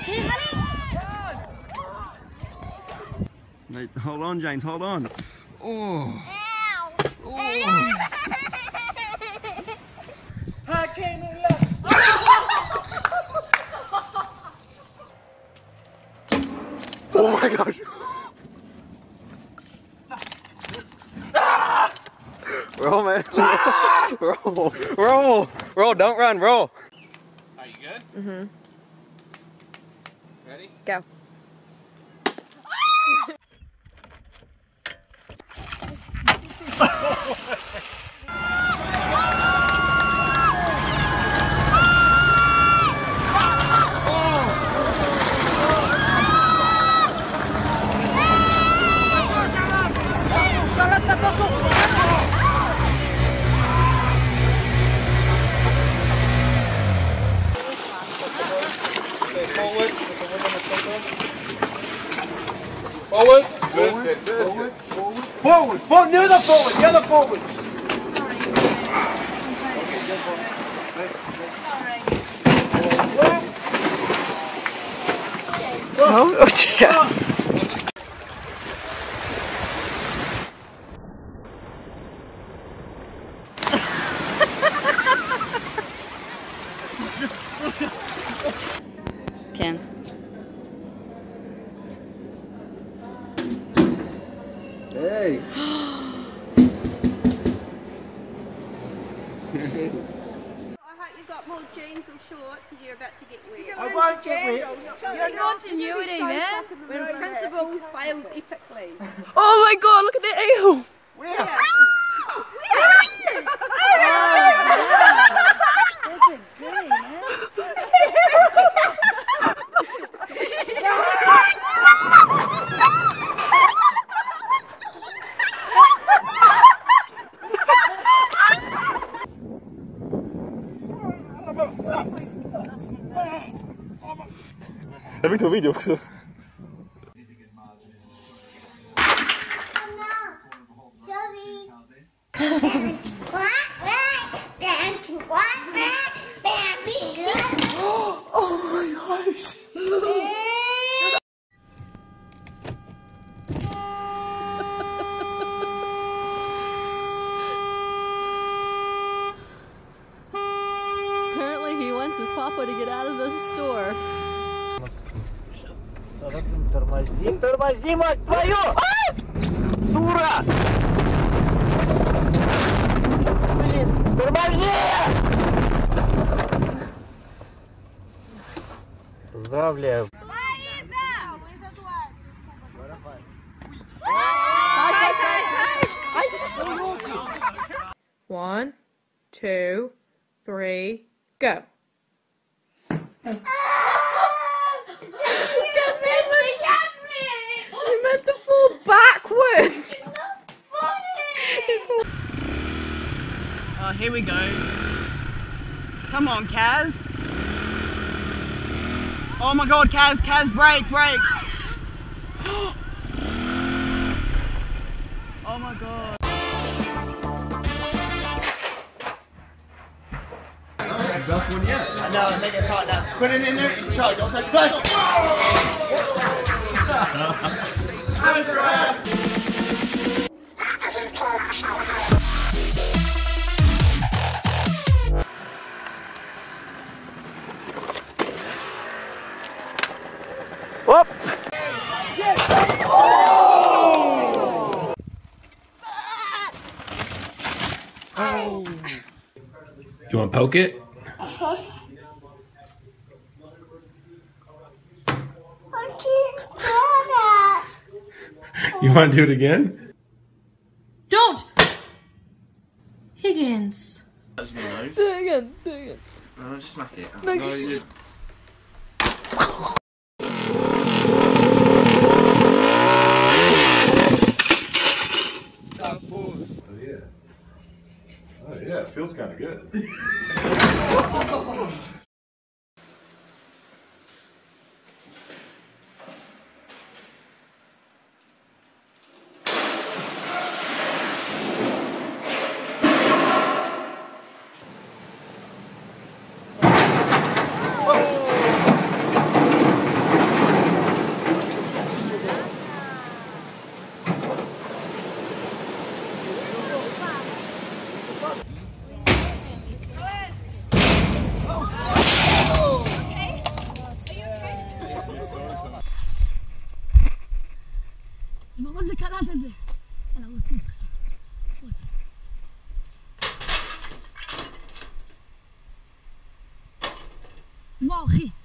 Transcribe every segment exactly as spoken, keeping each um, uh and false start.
okay, honey? Mate, hold on, James, hold on. Oh. Ow. Oh. I can't Oh my gosh. Roll, man. Roll. Roll. Roll. Don't run. Roll. Are you good? Mm-hmm. Ready? Go. Forward. Forward. Forward. Forward. Forward. Forward. Forward. Near the forward. The other forward. Oh, oh dear. Ken. Hey. I hope you've got more jeans or shorts because you're about to get wet. I won't get wet. You're continuity there. When principal fails epically. Oh my god, look at the eel! Where? Where? Heb ik toch video gezet? Oh my gosh! Apparently he wants his papa to get out of the store. Тормози, тормози, мать твою! Дура! Блин, тормози! Поздравляю. One, two, three, go. You meant to fall backwards. Oh, here we go. Come on, Kaz. Oh my god, Kaz, Kaz, brake, brake. Oh my god. Best one yet. I know, make it hot now. Put it in there. Charlie, don't touch it. Whoop! Oh. You want to poke it? Uh-huh. You want to do it again? Don't! Higgins. That's my nose. Do it again, do it again. No, just smack it. No, no, you- you... Oh yeah. Oh yeah, it feels kind of good. Morri.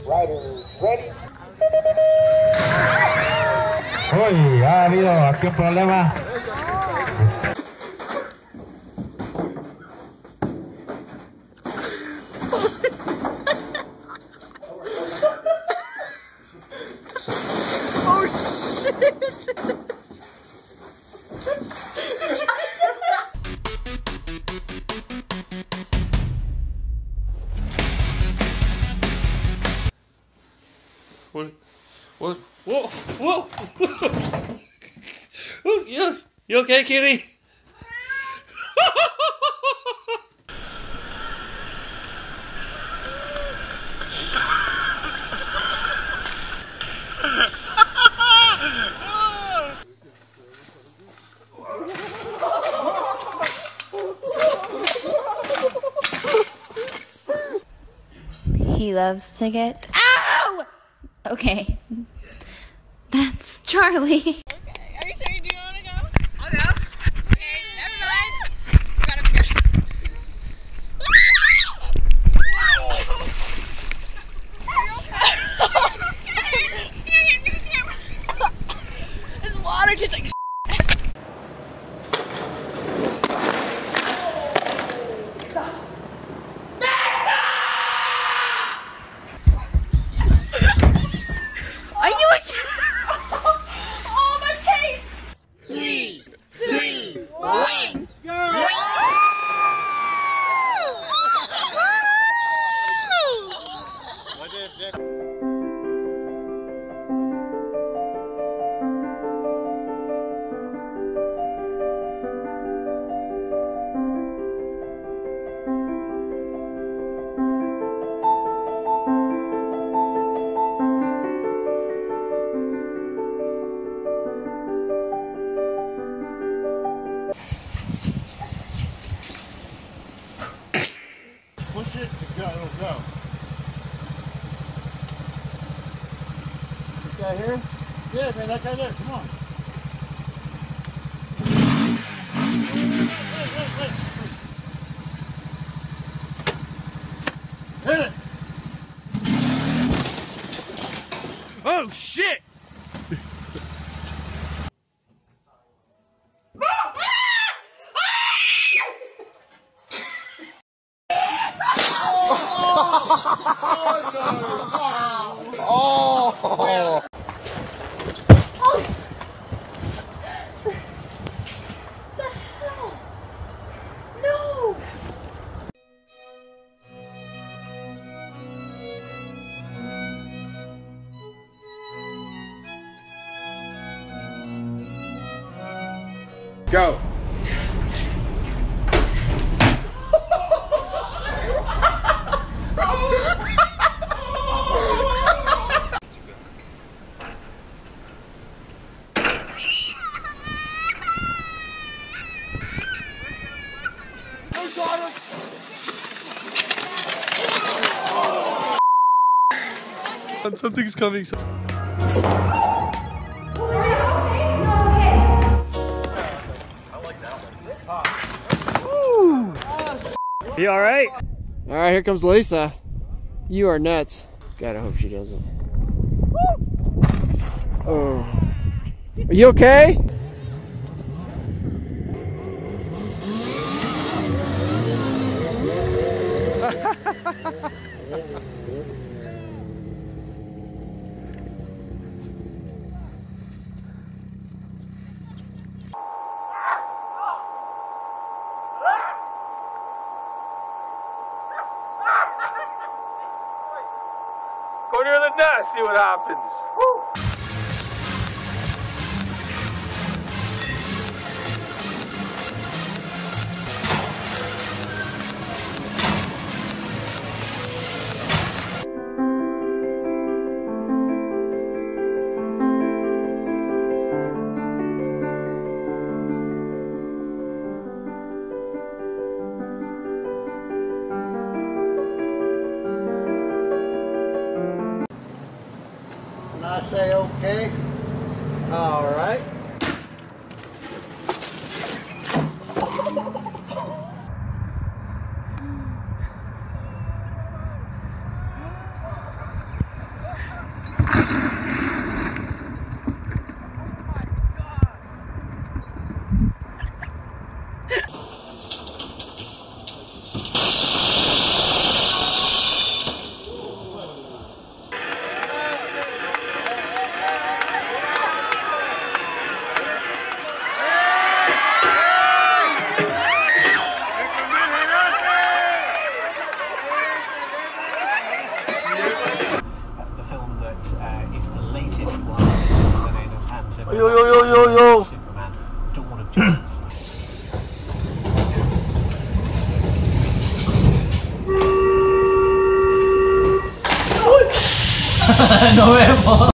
Uy, ha habido aquí un problema. Oh shit! What? What? Whoa! Whoa! Oh, you, you okay, kitty? He loves to get. Ow! Okay. That's Charlie. Okay, are you sure you do want to go? I'll go. Okay, never mind. Forgot I forgot. This water tastes like shit. Are you okay? Oh, my taste! Three, two, one, go! What is this? Push it, go, it'll go. This guy here? Yeah, man, that guy there, come on. Wait, wait, wait, wait. Hit it! Oh shit! Oh! No! Go! Something's coming. You alright? Alright, here comes Lisa. You are nuts. God, I hope she doesn't. Oh. Are you okay? Go near the nest, see what happens. Woo. And I say okay. All right. yo, yo, yo, yo, yo. Nos vemos.